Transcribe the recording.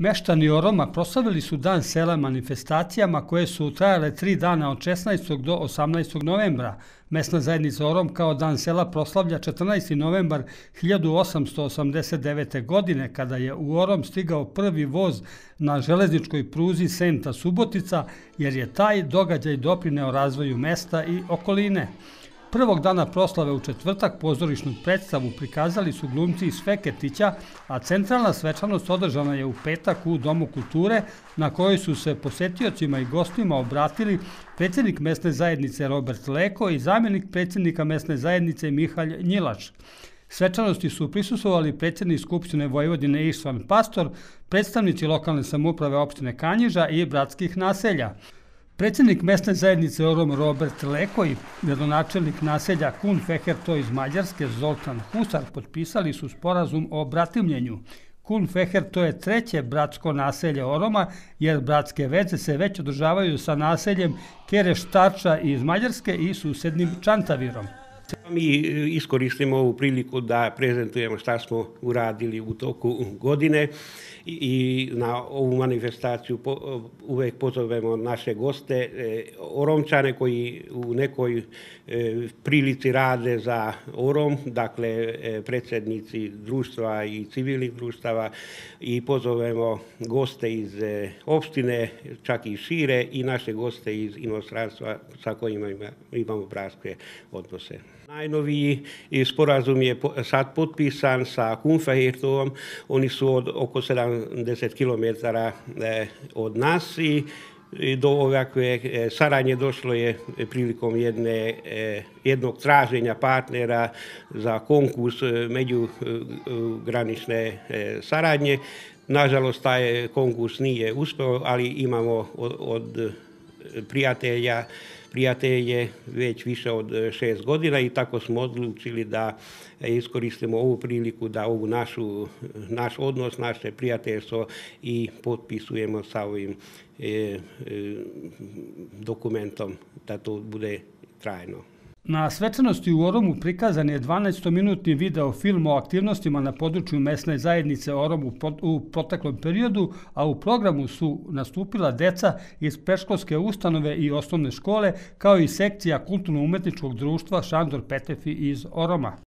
Meštani Oroma proslavili su Dan sela manifestacijama koje su trajale 3 dana od 16. do 18. novembra. Mesna zajednica Orom kao Dan sela proslavlja 14. novembar 1889. godine kada je u Orom stigao prvi voz na železničkoj pruzi Senta-Subotica jer je taj događaj doprineo razvoju mesta i okoline. Prvog dana proslave u četvrtak pozorišnu predstavu prikazali su glumci iz Feketića, a centralna svečanost održana je u petak u Domu kulture, na kojoj su se posetiocima i gostima obratili predsjednik mesne zajednice Robert Leko i zamjenik predsjednika mesne zajednice Mihalj Njilač. Svečanosti su prisustvovali predsjednik Skupštine Vojvodine Išvan Pastor, predstavnici lokalne samouprave opštine Kanjiža i bratskih naselja. Predsjednik mesne zajednice Orom Robert Leko i gradonačelnik naselja Kun Feherto iz Mađarske Zoltan Husar potpisali su sporazum o bratimljenju. Kun Feherto je treće bratsko naselje Oroma jer bratske veze se već održavaju sa naseljem Kereštača iz Mađarske i susednim Čantavirom. Mi iskoristimo ovu priliku da prezentujemo šta smo uradili u toku godine i na ovu manifestaciju uvek pozovemo naše goste, Oromčane koji u nekoj prilici rade za Orom, dakle predsjednici društva i civilnih društava i pozovemo goste iz opštine, čak i šire i naše goste iz inostranstva sa kojima imamo bratske odnose. Najnoviji sporazum je sad potpisan sa Kun Fehertom, oni su od oko 70 km od nas i do ovakve saradnje došlo je prilikom jednog traženja partnera za konkurs međugranične saradnje. Nažalost, taj konkurs nije uspeo, ali imamo od prijatelje već više od 6 godina i tako smo odlučili da iskoristimo ovu priliku da ovu naš odnos, naše prijateljstvo i potpisujemo sa ovim dokumentom da to bude trajno. Na svečanosti u Oromu prikazan je 12-minutni video film o aktivnostima na području mesne zajednice Orom u proteklom periodu, a u programu su nastupila deca iz predškolske ustanove i osnovne škole, kao i sekcija kulturno-umetničkog društva Šandor Petefi iz Oroma.